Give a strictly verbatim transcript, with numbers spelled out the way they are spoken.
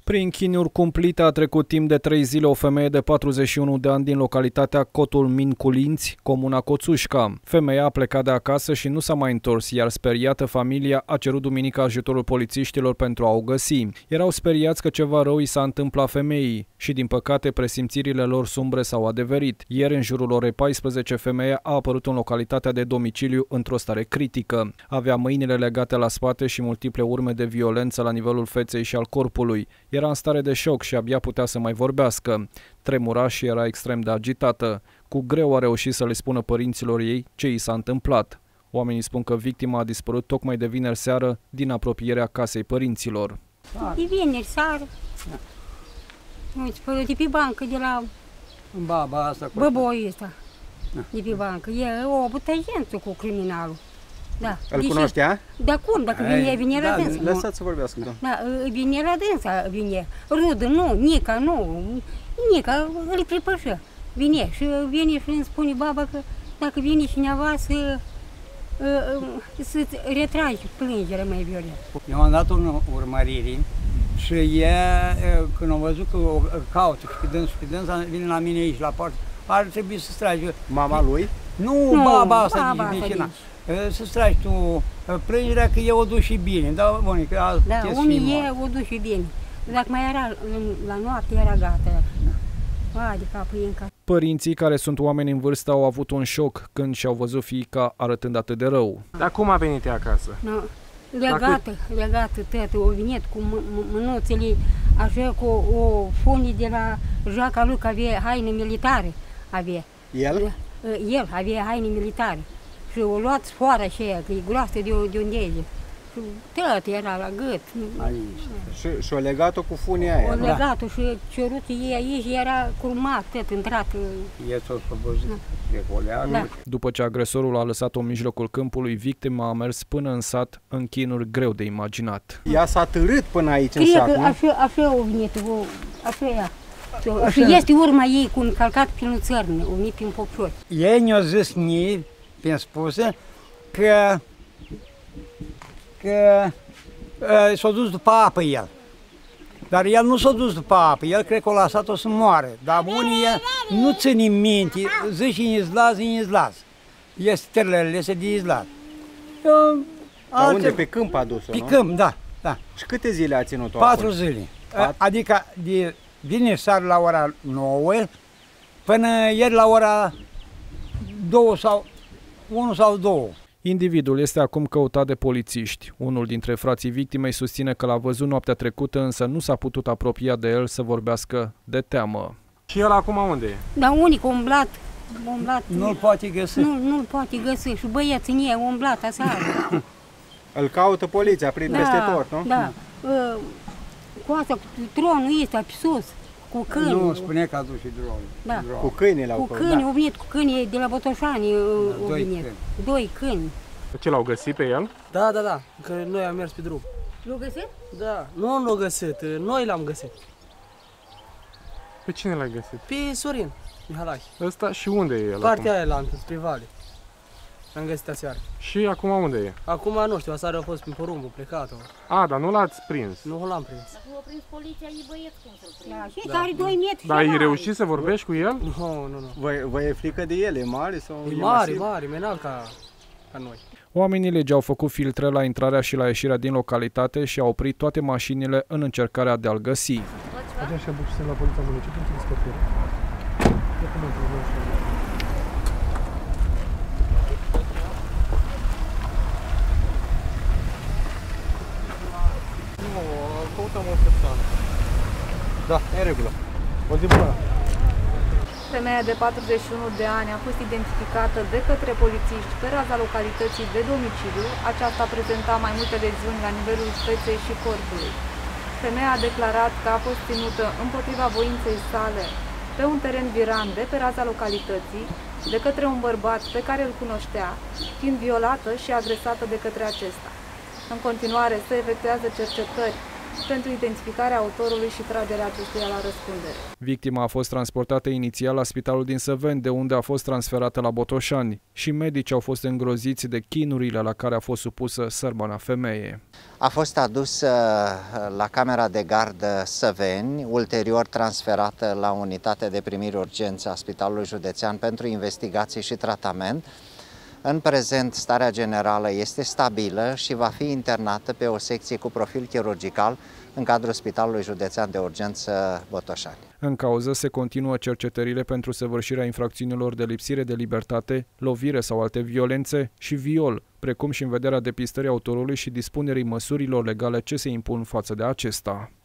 Prin chinuri cumplite a trecut timp de trei zile o femeie de patruzeci și unu de ani din localitatea Cotul Minculinți, comuna Coțușca. Femeia a plecat de acasă și nu s-a mai întors, iar speriată familia a cerut duminică ajutorul polițiștilor pentru a o găsi. Erau speriați că ceva rău i s-a întâmplat femeii și, din păcate, presimțirile lor sumbre s-au adeverit. Ieri, în jurul orei paisprezece, femeia a apărut în localitatea de domiciliu într-o stare critică. Avea mâinile legate la spate și multiple urme de violență la nivelul feței și al corpului. Era în stare de șoc și abia putea să mai vorbească. Tremura și era extrem de agitată. Cu greu a reușit să le spună părinților ei ce i s-a întâmplat. Oamenii spun că victima a dispărut tocmai de vineri seară din apropierea casei părinților. De vineri seară. Da. Nu, dispărut de pe bancă, de la baba asta. băboiul ăsta. Da. De pe bancă. E o avut agență cu criminalul. Da. Îl cunoștea? Da, cum? Dacă vine, vine la dânsa. Da, lăsați să vorbească. Da, da vine la dânsa, vine. Rudă, nu, Nica, nu. Nica îl pripășă. Vine și vine și îmi spune baba că dacă vine cineva să să-ți retragi plângerea mai violent. Eu am dat o urmărire și ea, când am văzut că o caută și pe dânsul, pe dânsa, vine la mine aici, la poartă, ar trebui să stragi. Mama lui? Nu, nu baba asta din vecina. Să stragi tu plângerea că eu o duc și bine, da, bun, că azi da, unii e o duc și bine. Dacă mai era la noapte, era gata. A, de capul ei în cap. Părinții, care sunt oameni în vârstă, au avut un șoc când și-au văzut fiica arătând atât de rău. Dar cum a venit ea acasă? No, legată, legată, tătă, o venit cu mânuțele, așa, cu o funie de la jaca lui, că avea haine militare. Avea. El? El avea haine militare. Și o luat sfoara aceea, că e groasă de, de unde e. Și tot era la gât. Și, și o legat-o cu funia aia. O legat-o și cerut ei aici, era curmat, tot intrat. E tot făbăzit, de goleară. Da. După ce agresorul a lăsat-o în mijlocul câmpului, victima a mers până în sat în chinuri greu de imaginat. Ea s-a târât până aici Cred în sat, că nu? așa, așa o venit, o, așa ea. Și este urma ei cu un calcat prin țărnă, o venit prin popșori. Ei ne-au zis mie, prin spuse, că că uh, s-a dus după apă el. Dar el nu s-a dus după apă, el cred că a lăsat-o să moară. Dar unii nu ține minte, zice în izlaz, în izlaz. Este terlele, este de izlaz. Dar unde? Pe câmp a dus-o, Pe nu? câmp, da, da. Și câte zile a ținut-o Patru acolo? zile. Patru? Adică de vineri seara la ora nouă până ieri la ora două sau unu sau două. Individul este acum căutat de polițiști. Unul dintre frații victimei susține că l-a văzut noaptea trecută, însă nu s-a putut apropia de el să vorbească de teamă. Și el acum unde e? Dar unic umblat, umblat. Nu-l poate găsi. Nu, nu-l poate găsi și băieții în ei umblat aseară. Îl caută poliția prin da, peste tot, nu? Da, cu asta, cu tronul ăsta pe sus, cu câini. Nu, spune că a dus și dronul. Da. Cu câinii l-au Cu câini, au venit cu câini de la Botoșani, au venit. Doi câini. Ce, l-au găsit pe el? Da, da, da, că noi am mers pe drum. L-au găsit? Da, nu l-au găsit, noi l-am găsit. Pe cine l-ai găsit? Pe Sorin Mihalache. Ăsta și unde e el? Partea acum? aia la spre vale. Am găsit aseară. Și acum unde e? Acum nu știu, aseară a fost prin porumbul, plecat. A, dar nu l-ați prins. Nu l-am prins. Dacă l-a prins poliția, e băieți cum să-l prins. Da, și are doi metri. Dar ai reușit să vorbești cu el? Nu, nu, nu. Vă, vă e frică de el? E mare sau E e mare, masiv? mare, menal ca, ca noi. Oamenii legii au făcut filtre la intrarea și la ieșirea din localitate și au oprit toate mașinile în încercarea de a-l găsi. Așa bucise la poliția municipiului pentru descoperi. Nu, căutăm o persoană. Da, e în regulă. O zi bună. Femeia de patruzeci și unu de ani a fost identificată de către polițiști pe raza localității de domiciliu. Aceasta prezenta mai multe leziuni la nivelul feței și corpului. Femeia a declarat că a fost ținută împotriva voinței sale pe un teren viran de pe raza localității de către un bărbat pe care îl cunoștea, fiind violată și agresată de către acesta. În continuare se efectuează cercetări pentru identificarea autorului și tragerea acestuia la răspundere. Victima a fost transportată inițial la spitalul din Săveni, de unde a fost transferată la Botoșani, și medicii au fost îngroziți de chinurile la care a fost supusă sărmana femeie. A fost adusă la camera de gardă Săveni, ulterior transferată la unitate de primire urgență a Spitalului Județean pentru investigații și tratament. În prezent, starea generală este stabilă și va fi internată pe o secție cu profil chirurgical în cadrul Spitalului Județean de Urgență Botoșani. În cauză se continuă cercetările pentru săvârșirea infracțiunilor de lipsire de libertate, lovire sau alte violențe și viol, precum și în vederea depistării autorului și dispunerii măsurilor legale ce se impun față de acesta.